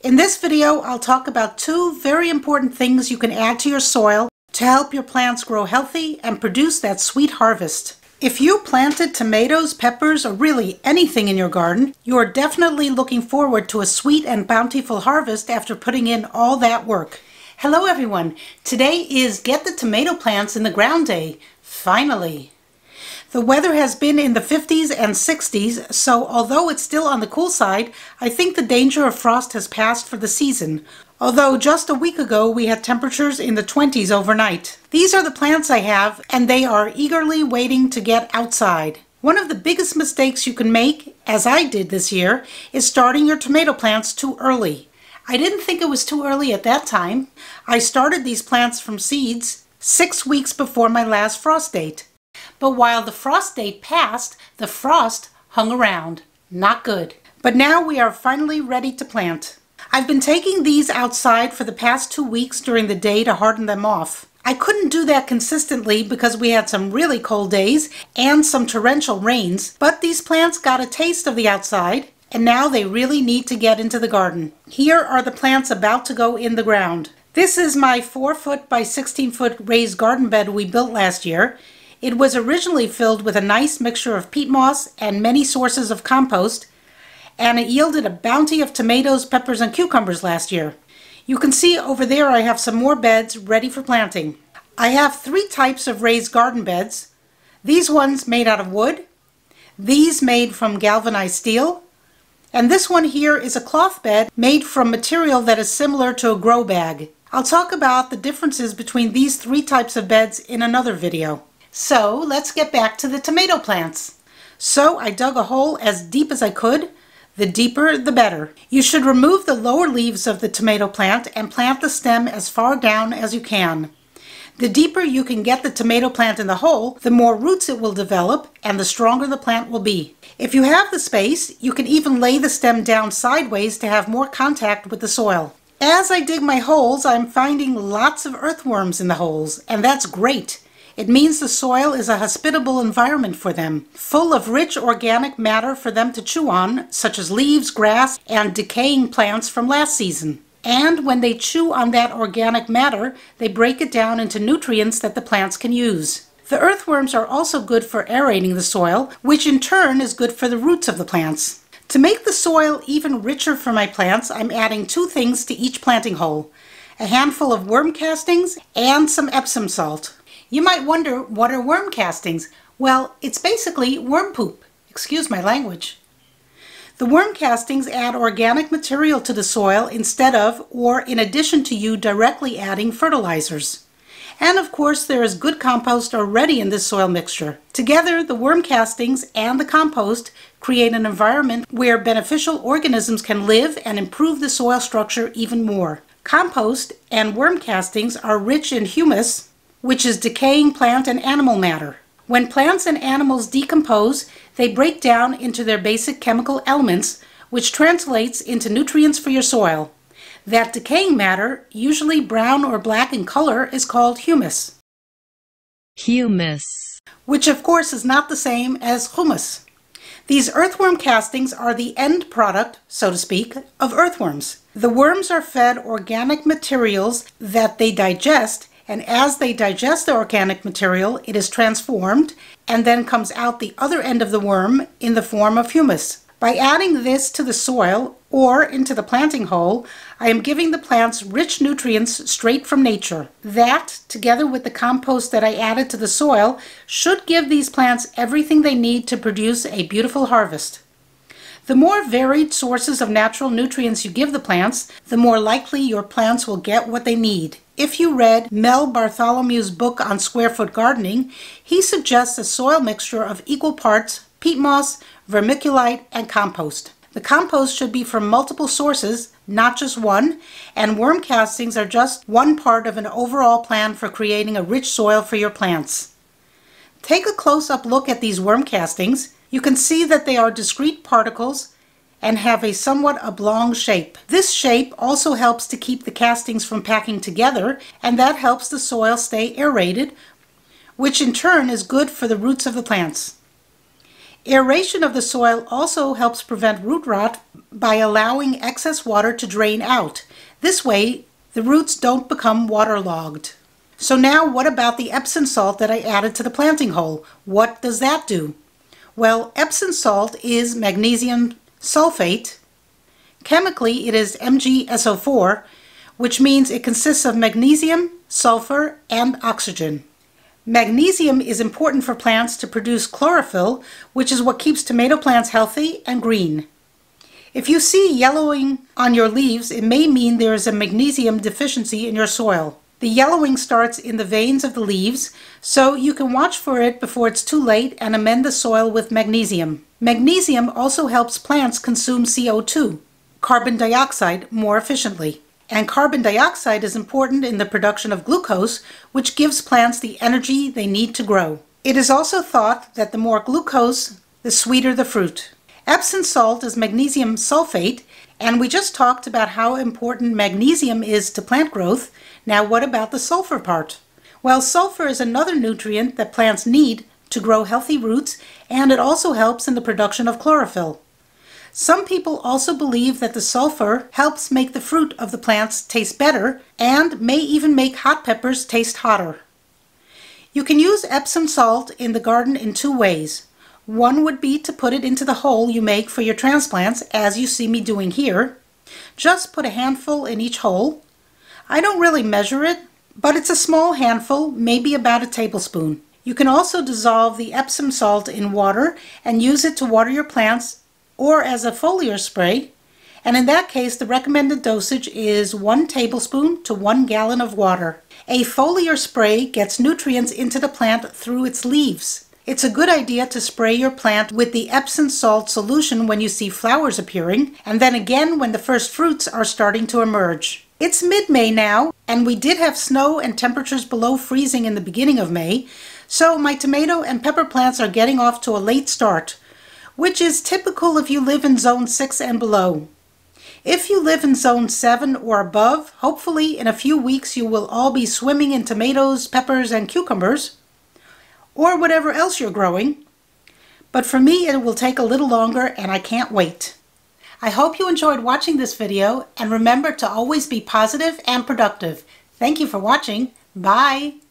In this video, I'll talk about two very important things you can add to your soil to help your plants grow healthy and produce that sweet harvest. If you planted tomatoes, peppers, or really anything in your garden, you are definitely looking forward to a sweet and bountiful harvest after putting in all that work. Hello everyone! Today is Get the Tomato Plants in the Ground Day. Finally! The weather has been in the 50s and 60s, so although it's still on the cool side, I think the danger of frost has passed for the season. Although just a week ago we had temperatures in the 20s overnight. These are the plants I have, and they are eagerly waiting to get outside. One of the biggest mistakes you can make, as I did this year, is starting your tomato plants too early. I didn't think it was too early at that time. I started these plants from seeds 6 weeks before my last frost date. But while the frost date passed, the frost hung around. Not good. But now we are finally ready to plant. I've been taking these outside for the past 2 weeks during the day to harden them off. I couldn't do that consistently because we had some really cold days and some torrential rains, but these plants got a taste of the outside, and now they really need to get into the garden. Here are the plants about to go in the ground. This is my 4-foot by 16-foot raised garden bed we built last year. It was originally filled with a nice mixture of peat moss and many sources of compost, and it yielded a bounty of tomatoes, peppers, and cucumbers last year. You can see over there I have some more beds ready for planting. I have 3 types of raised garden beds. These ones made out of wood, these made from galvanized steel, and this one here is a cloth bed made from material that is similar to a grow bag. I'll talk about the differences between these 3 types of beds in another video. So let's get back to the tomato plants. So I dug a hole as deep as I could. The deeper the better. You should remove the lower leaves of the tomato plant and plant the stem as far down as you can. The deeper you can get the tomato plant in the hole, the more roots it will develop and the stronger the plant will be. If you have the space, you can even lay the stem down sideways to have more contact with the soil. As I dig my holes, I'm finding lots of earthworms in the holes, and that's great. It means the soil is a hospitable environment for them, full of rich organic matter for them to chew on, such as leaves, grass, and decaying plants from last season. And when they chew on that organic matter, they break it down into nutrients that the plants can use. The earthworms are also good for aerating the soil, which in turn is good for the roots of the plants. To make the soil even richer for my plants, I'm adding 2 things to each planting hole: a handful of worm castings and some Epsom salt. You might wonder, what are worm castings? Well, it's basically worm poop. Excuse my language. The worm castings add organic material to the soil instead of, or in addition to you directly adding fertilizers. And of course, there is good compost already in this soil mixture. Together, the worm castings and the compost create an environment where beneficial organisms can live and improve the soil structure even more. Compost and worm castings are rich in humus, which is decaying plant and animal matter. When plants and animals decompose, they break down into their basic chemical elements, which translates into nutrients for your soil. That decaying matter, usually brown or black in color, is called humus. Humus. Which of course is not the same as humus. These earthworm castings are the end product, so to speak, of earthworms. The worms are fed organic materials that they digest, and as they digest the organic material, it is transformed and then comes out the other end of the worm in the form of humus. By adding this to the soil or into the planting hole, I am giving the plants rich nutrients straight from nature. That, together with the compost that I added to the soil, should give these plants everything they need to produce a beautiful harvest. The more varied sources of natural nutrients you give the plants, the more likely your plants will get what they need. If you read Mel Bartholomew's book on square foot gardening, he suggests a soil mixture of equal parts peat moss, vermiculite, and compost. The compost should be from multiple sources, not just one, and worm castings are just one part of an overall plan for creating a rich soil for your plants. Take a close-up look at these worm castings. You can see that they are discrete particles and have a somewhat oblong shape. This shape also helps to keep the castings from packing together, and that helps the soil stay aerated, which in turn is good for the roots of the plants. Aeration of the soil also helps prevent root rot by allowing excess water to drain out. This way, the roots don't become waterlogged. So now what about the Epsom salt that I added to the planting hole? What does that do? Well, Epsom salt is magnesium sulfate. Chemically, it is MgSO4, which means it consists of magnesium, sulfur, and oxygen. Magnesium is important for plants to produce chlorophyll, which is what keeps tomato plants healthy and green. If you see yellowing on your leaves, it may mean there is a magnesium deficiency in your soil. The yellowing starts in the veins of the leaves, so you can watch for it before it's too late and amend the soil with magnesium. Magnesium also helps plants consume CO2, carbon dioxide, more efficiently. And carbon dioxide is important in the production of glucose, which gives plants the energy they need to grow. It is also thought that the more glucose, the sweeter the fruit. Epsom salt is magnesium sulfate, and we just talked about how important magnesium is to plant growth. Now what about the sulfur part? Well, sulfur is another nutrient that plants need to grow healthy roots, and it also helps in the production of chlorophyll. Some people also believe that the sulfur helps make the fruit of the plants taste better and may even make hot peppers taste hotter. You can use Epsom salt in the garden in two ways. One would be to put it into the hole you make for your transplants, as you see me doing here. Just put a handful in each hole. I don't really measure it, but it's a small handful, maybe about a tablespoon. You can also dissolve the Epsom salt in water and use it to water your plants or as a foliar spray, and in that case the recommended dosage is 1 tablespoon to 1 gallon of water. A foliar spray gets nutrients into the plant through its leaves. It's a good idea to spray your plant with the Epsom salt solution when you see flowers appearing, and then again when the first fruits are starting to emerge. It's mid-May now, and we did have snow and temperatures below freezing in the beginning of May, so my tomato and pepper plants are getting off to a late start, which is typical if you live in zone 6 and below. If you live in zone 7 or above, hopefully in a few weeks you will all be swimming in tomatoes, peppers, and cucumbers, or whatever else you're growing. But for me it will take a little longer, and I can't wait. I hope you enjoyed watching this video, and remember to always be positive and productive. Thank you for watching. Bye!